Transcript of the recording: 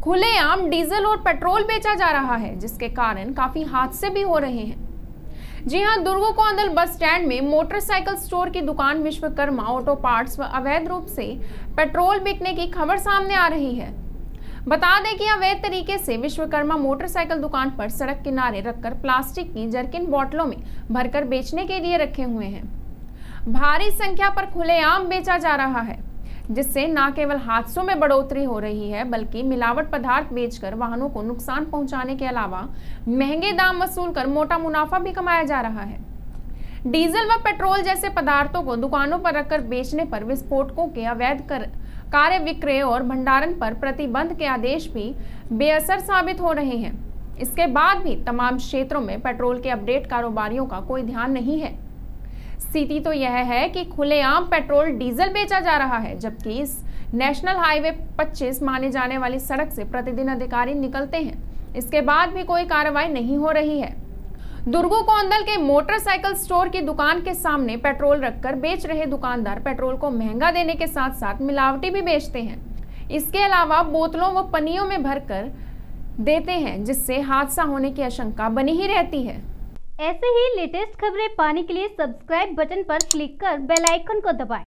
खुलेआम डीजल और पेट्रोल बेचा जा रहा है, जिसके कारण काफी हादसे भी हो रहे हैं। जी हां, दुर्ग कोंदल बस स्टैंड में मोटरसाइकिल स्टोर की दुकान विश्वकर्मा ऑटो पार्ट्स व अवैध रूप से पेट्रोल बिकने की खबर सामने आ रही है। बता दें कि अवैध तरीके से विश्वकर्मा मोटरसाइकिल दुकान पर सड़क किनारे रखकर प्लास्टिक की जर्किन बोतलों में भरकर बेचने के लिए रखे हुए हैं। भारी संख्या पर खुलेआम बेचा जा रहा है, जिससे न केवल हादसों में बढ़ोतरी हो रही है, बल्कि मिलावट पदार्थ बेचकर वाहनों को नुकसान पहुंचाने के अलावा महंगे दाम वसूल कर मोटा मुनाफा भी कमाया जा रहा है। डीजल व पेट्रोल जैसे पदार्थों को दुकानों पर रखकर बेचने पर विस्फोटकों के अवैध कार्य विक्रय और भंडारण पर प्रतिबंध के आदेश भी बेअसर साबित हो रहे हैं। इसके बाद भी तमाम क्षेत्रों में पेट्रोल के अपडेट कारोबारियों का कोई ध्यान नहीं है। स्थिति तो यह है कि खुलेआम पेट्रोल डीजल बेचा जा रहा है, जबकि इस नेशनल हाईवे 25 माने जाने वाली सड़क से प्रतिदिन अधिकारी निकलते हैं। इसके बाद भी कोई कार्रवाई नहीं हो रही है। दुर्ग कोंदल के मोटरसाइकिल स्टोर की दुकान के सामने पेट्रोल रखकर बेच रहे दुकानदार पेट्रोल को महंगा देने के साथ साथ मिलावटी भी बेचते हैं। इसके अलावा बोतलों व पन्नियों में भरकर देते हैं, जिससे हादसा होने की आशंका बनी ही रहती है। ऐसे ही लेटेस्ट खबरें पाने के लिए सब्सक्राइब बटन पर क्लिक कर बेल आइकन को दबाएं।